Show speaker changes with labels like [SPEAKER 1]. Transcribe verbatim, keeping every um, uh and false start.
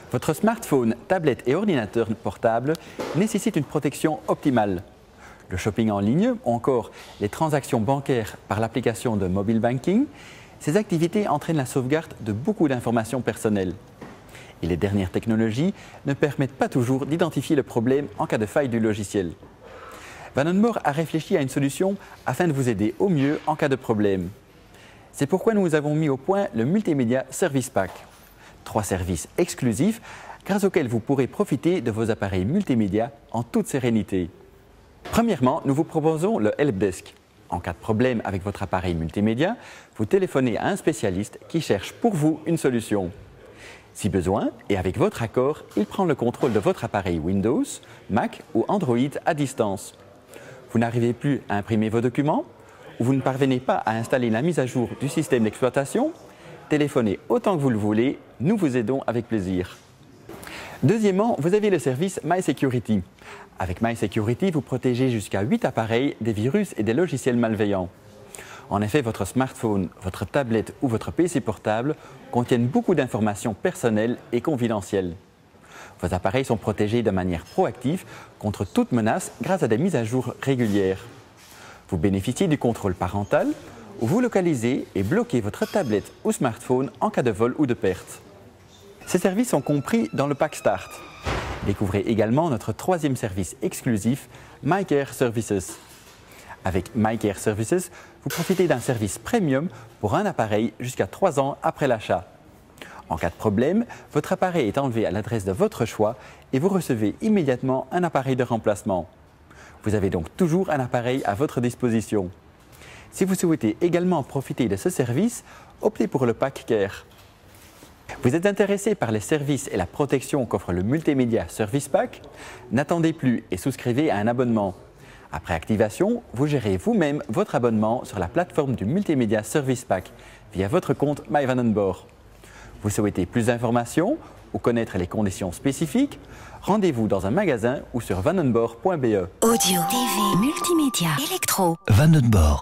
[SPEAKER 1] Votre smartphone, tablette et ordinateur portable nécessitent une protection optimale. Le shopping en ligne ou encore les transactions bancaires par l'application de mobile banking, ces activités entraînent la sauvegarde de beaucoup d'informations personnelles. Et les dernières technologies ne permettent pas toujours d'identifier le problème en cas de faille du logiciel. Van den Borre a réfléchi à une solution afin de vous aider au mieux en cas de problème. C'est pourquoi nous avons mis au point le Multimédia Service Pack. Trois services exclusifs grâce auxquels vous pourrez profiter de vos appareils multimédia en toute sérénité. Premièrement, nous vous proposons le Helpdesk. En cas de problème avec votre appareil multimédia, vous téléphonez à un spécialiste qui cherche pour vous une solution. Si besoin, et avec votre accord, il prend le contrôle de votre appareil Windows, Mac ou Android à distance. Vous n'arrivez plus à imprimer vos documents ou vous ne parvenez pas à installer la mise à jour du système d'exploitation, téléphonez autant que vous le voulez, nous vous aidons avec plaisir. Deuxièmement, vous avez le service MySecurity. Avec MySecurity, vous protégez jusqu'à huit appareils des virus et des logiciels malveillants. En effet, votre smartphone, votre tablette ou votre P C portable contiennent beaucoup d'informations personnelles et confidentielles. Vos appareils sont protégés de manière proactive contre toute menace grâce à des mises à jour régulières. Vous bénéficiez du contrôle parental où vous localisez et bloquez votre tablette ou smartphone en cas de vol ou de perte. Ces services sont compris dans le pack Start. Découvrez également notre troisième service exclusif, MyCare Services. Avec MyCare Services, vous profitez d'un service premium pour un appareil jusqu'à trois ans après l'achat. En cas de problème, votre appareil est enlevé à l'adresse de votre choix et vous recevez immédiatement un appareil de remplacement. Vous avez donc toujours un appareil à votre disposition. Si vous souhaitez également profiter de ce service, optez pour le pack Care. Vous êtes intéressé par les services et la protection qu'offre le Multimédia Service Pack? N'attendez plus et souscrivez à un abonnement. Après activation, vous gérez vous-même votre abonnement sur la plateforme du Multimédia Service Pack via votre compte My Van den Borre. Vous souhaitez plus d'informations ou connaître les conditions spécifiques? Rendez-vous dans un magasin ou sur van den borre point be.
[SPEAKER 2] Audio, T V, multimédia, électro.
[SPEAKER 3] Van den Borre.